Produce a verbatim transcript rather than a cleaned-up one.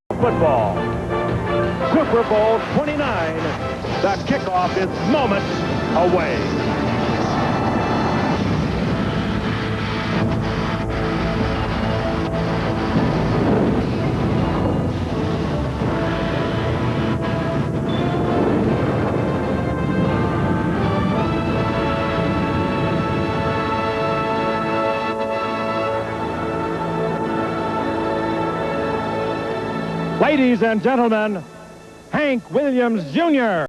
Football. Super Bowl twenty-nine. The kickoff is moments away. Ladies and gentlemen, Hank Williams, Junior